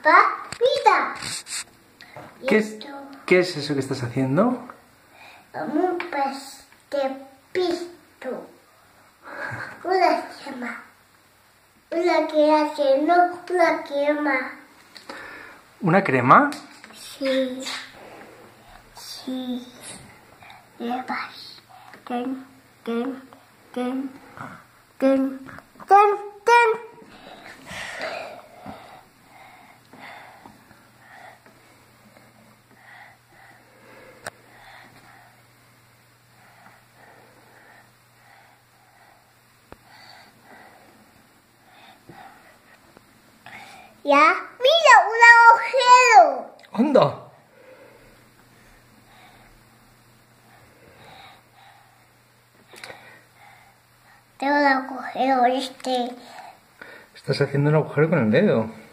mira. ¿Qué es eso que estás haciendo? Un pez de pisto. Una crema. Una que hace, no una crema. ¿Una crema? Sí. Sí. Llevas. Ten. Ya, mira, un agujero. ¡Anda! Tengo un agujero este. Estás haciendo un agujero con el dedo.